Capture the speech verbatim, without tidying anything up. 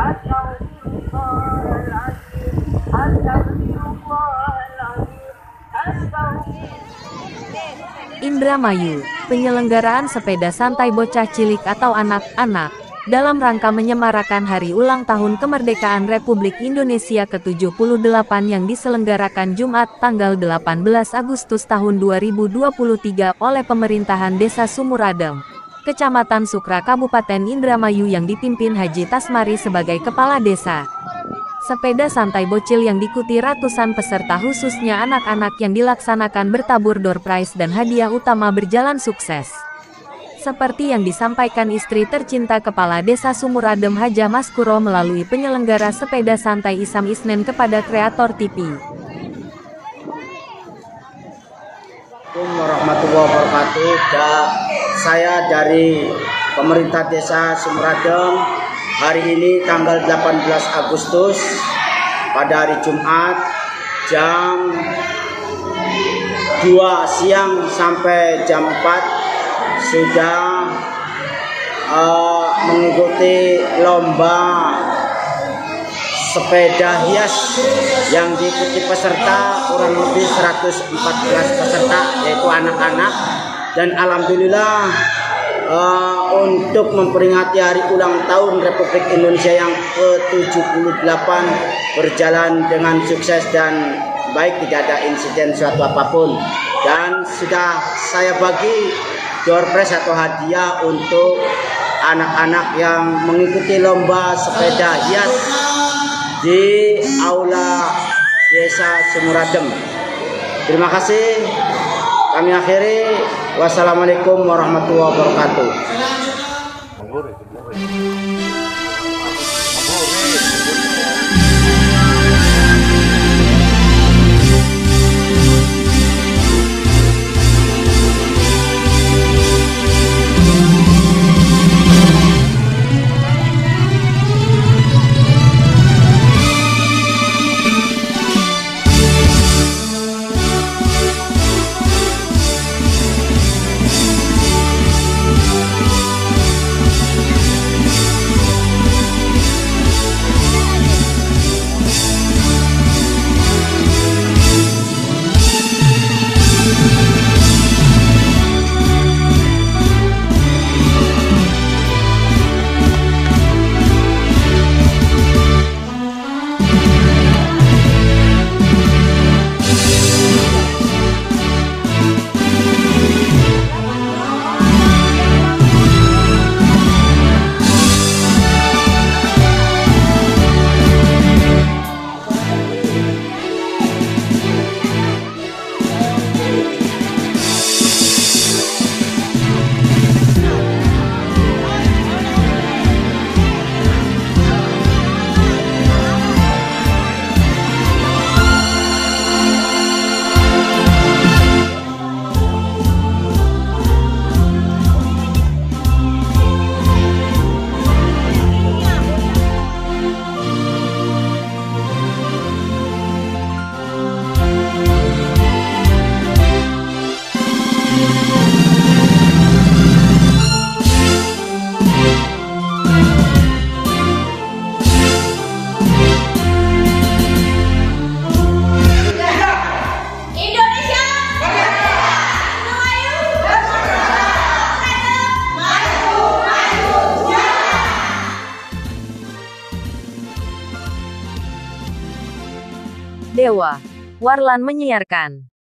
Indramayu, penyelenggaraan sepeda santai bocah cilik atau anak-anak, dalam rangka menyemarakan hari ulang tahun kemerdekaan Republik Indonesia ke tujuh puluh delapan yang diselenggarakan Jumat tanggal delapan belas Agustus tahun dua ribu dua puluh tiga oleh Pemerintahan Desa Sumuradem, Kecamatan Sukra Kabupaten Indramayu yang dipimpin Haji Tasmari sebagai Kepala Desa. Sepeda santai bocil yang diikuti ratusan peserta khususnya anak-anak yang dilaksanakan bertabur door prize dan hadiah utama berjalan sukses. Seperti yang disampaikan istri tercinta Kepala Desa Sumuradem Hajah Maskuro melalui penyelenggara sepeda santai Isam Isnen kepada kreator T V. Assalamualaikum warahmatullahi wabarakatuh. Dan saya dari Pemerintah Desa Sumuradem. Hari ini tanggal delapan belas Agustus pada hari Jumat jam dua siang sampai jam empat sudah uh, mengikuti lomba sepeda hias yang diikuti peserta kurang lebih seratus empat belas peserta, yaitu anak-anak, dan alhamdulillah Uh, untuk memperingati hari ulang tahun Republik Indonesia yang ke tujuh puluh delapan berjalan dengan sukses dan baik, tidak ada insiden suatu apapun, dan sudah saya bagi door prize atau hadiah untuk anak-anak yang mengikuti lomba sepeda hias di Aula Desa Sumuradem. Terima kasih. Kami akhiri. Wassalamualaikum warahmatullahi wabarakatuh. Dewa Warlan menyiarkan.